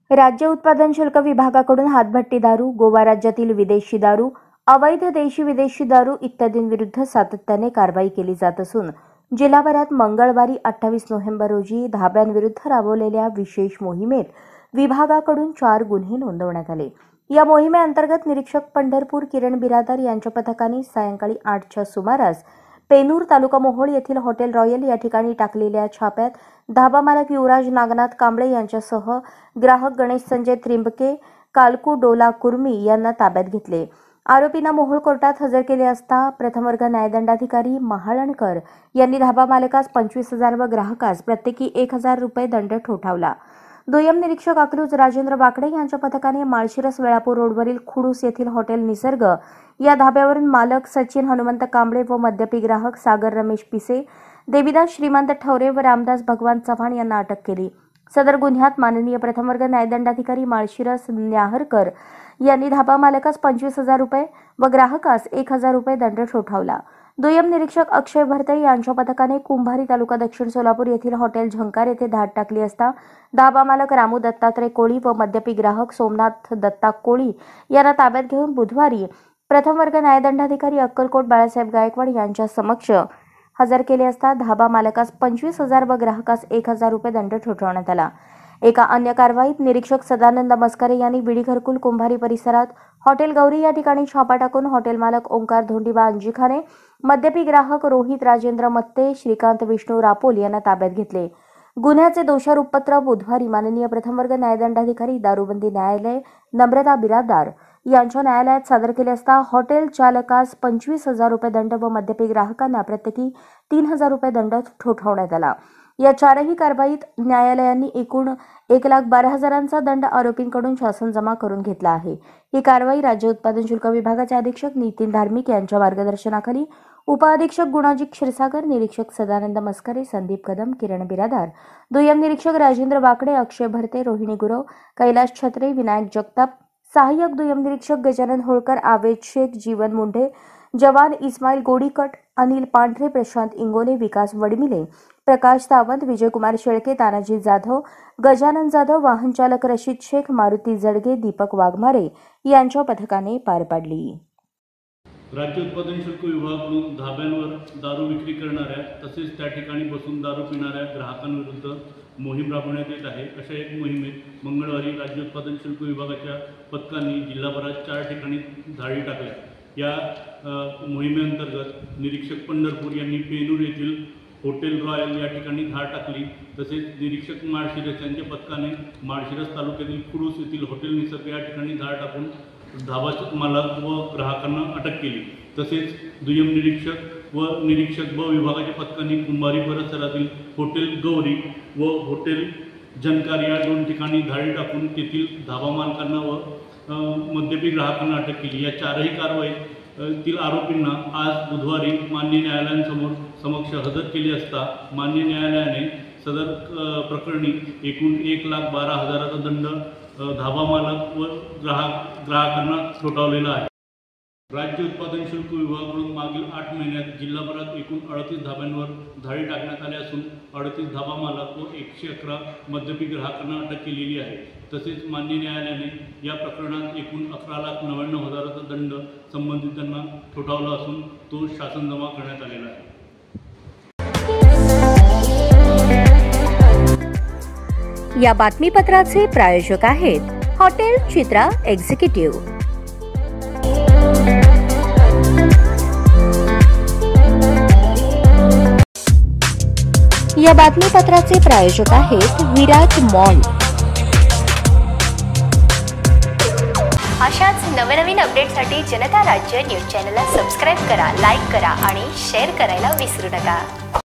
राज्य उत्पादन शुल्क विभागाकडून हातभट्टी दारू, गोवा राज्यातील विदेशी दारू, अवैध देशी विदेशी दारू इत्यादींविरुद्ध सातत्याने कारवाई केली जात असून जिल्हाभरात मंगळवारी 28 नोव्हेंबर रोजी धाब्यांविरुद्ध राबवलेल्या विशेष मोहिमेत विभागाकडून 4 गुन्हे नोंदवण्यात आले। या मोहिमेअंतर्गत निरीक्षक पंढरपूर किरण बिरादार यांच्या पथकाने सायंकाळी 8च्या सुमारास पेनूर तालुका मोहोळ येथील हॉटेल रॉयल या ठिकाणी टाकलेल्या छाप्यात धाबा मालक युवराज नागनाथ कांबळे यांच्यासह ग्राहक गणेश संजय त्रिंबके, कालकू डोला कुर्मी यांना ताब्यात घेतले। आरोपींना मोहोळ कोर्टात हजर केले असता प्रथम वर्ग न्यायदंडाधिकारी महाळणकर यांनी धाबा मालकास 25,000 व ग्राहकास प्रत्येकी 1,000 रुपये दंड ठोठावला। दुय्यम निरीक्षक अकलूज राजेंद्र बाकडे यांच्या पथकाने माळशिरस वेळापूर रोडवरील खुडूस येथील हॉटेल निसर्ग या धाब्यावरून मालक सचिन हनुमंत कांबळे व मद्यपी ग्राहक सागर रमेश पिसे, देवीदास श्रीमंत ठवरे व रामदास भगवान चव्हाण यांना अटक केली। सदर गुन्ह्यात माननीय प्रथम वर्ग न्यायदंडाधिकारी माळशिरस न्याहरकर यांनी धाबा मालकास 25,000 रुपये व ग्राहकास 1,000 रुपये दंड ठोठावला। दुय्यम निरीक्षक अक्षय भरते यांच्या पथकाने कुंभारी तालुका दक्षिण सोलापूर येथील हॉटेल झंकार येथे धाड टाकली असता धाबा मालक रामू दत्तात्रय कोळी व मद्यपी ग्राहक सोमनाथ दत्ता कोळी यांना ताब्यात घेऊन बुधवारी प्रथम वर्ग न्यायदंडाधिकारी अक्कलकोट बाळासाहेब गायकवाड यांच्या समक्ष हजर केले असता धाबा मालकास 25,000 व ग्राहकास 1,000 रुपये दंड ठोठावण्यात आला। एका अन्य कारवाईत निरीक्षक सदानंद मस्करे यांनी बिडी घरकुल कुंभारी परिसरात हॉटेल गौरी या ठिकाणी छापा टाकून हॉटेल मालक ओंकार धोंडीबा अंजिखाने, मद्यपी ग्राहक रोहित राजेंद्र मत्ते, श्रीकांत विष्णू रापोल यांना ताब्यात घेतले। गुन्ह्याचे दोषारोपपत्र बुधवारी माननीय प्रथम वर्ग न्यायदंडाधिकारी दारूबंदी न्यायालय नम्रता बिरादार यांच्या न्यायालयात सादर केले असता हॉटेल चालकास 25,000 रुपये दंड व मद्यपी ग्राहकांना प्रत्येकी 3,000 रुपये दंड ठोठावण्यात आला। या चारही कारवाईत न्यायालयांनी एकूण 1,12,000चा दंड आरोपींकडून शासन जमा करून घेतला आहे। ही कारवाई राज्य उत्पादन शुल्क विभागाचे अधीक्षक नितीन धार्मिक यांच्या मार्गदर्शनाखाली उपअधीक्षक गुणाजी क्षीरसागर, निरीक्षक सदानंद मस्करे, संदीप कदम, किरण बिरादार, दुय्यम निरीक्षक राजेंद्र बाकडे, अक्षय भरते, रोहिणी गुरव, कैलाश छत्रे, विनायक जगताप, सहाय्यक दुय्यम निरीक्षक गजानन होळकर, आवेद शेख, जीवन मुंढे, जवान इस्माईल गोडीकट, अनिल पांढरे, प्रशांत इंगोले, विकास वडमिले, प्रकाश सावंत, विजयकुमार शेळके, तानाजी जाधव, गजानन जाधव, वाहन चालक रशीद शेख, मारुती जडगे, दीपक वाघमारे यांच्या पथकाने पार पाडली। राज्य उत्पादन शुल्क विभागाकडून धाब्यांवर दारू विक्री करणाऱ्या तसेच त्या ठिकाणी बसून दारू पिणाऱ्या ग्राहकांविरुद्ध मोहीम राबवण्यात येत आहे। अशा एक मोहिमेत मंगळवारी राज्य उत्पादन शुल्क विभागाच्या पथकांनी जिल्हाभरात 4 ठिकाणी धाडी टाकल्या। या मोहिमेअंतर्गत निरीक्षक पंढरपूर यांनी पेनूर येथील हॉटेल रॉयल या ठिकाणी धाड टाकली। तसेच निरीक्षक माळशिरस यांच्या पथकाने माळशिरस तालुक्यातील खुडूस येथील हॉटेल निसर्ग या ठिकाणी धाड टाकून धाबा मालक व ग्राहकांना अटक केली। तसेच दुय्यम निरीक्षक व निरीक्षक ब विभागाच्या पथकांनी कुंभारी परिसरातील हॉटेल गौरी व हॉटेल झंकार या 2 ठिकाणी धाडी टाकून तेथील धाबा मालकांना व मद्यपी ग्राहकांना अटक केली। या चारही कारवाईतील आरोपींना आज बुधवारी मान्य न्यायालयांसमोर समक्ष हजर केले असता मान्य न्यायालयाने सदर प्रकरणी एकूण 1,12,000चा दंड धाबा मालक व ग्राहकांना ठोठावलेला आहे। राज्य उत्पादन शुल्क विभागाकडून मागील 8 महिन्यात जिल्हाभरात एकूण 38 धाब्यांवर धाडी टाकण्यात आल्या असून 38 धाबा मालक व 111 मद्यपी ग्राहकांना अटक केलेली आहे। तसेच मान्य न्यायालयाने या प्रकरणात एकूण 11,99,000चा दंड संबंधितांना ठोठावला असून तो शासन जमा करण्यात आलेला आहे। या बातमीपत्राचे प्रायोजक आहेत हॉटेल चित्रा एक्झिक्युटिव्ह। या बातमीपत्राचे प्रायोजक आहेत विराज मॉल। अशाच नवनवीन अपडेटसाठी जनता राज्य न्यूज चॅनलला सबस्क्राईब करा, लाईक करा आणि शेअर करायला विसरू नका।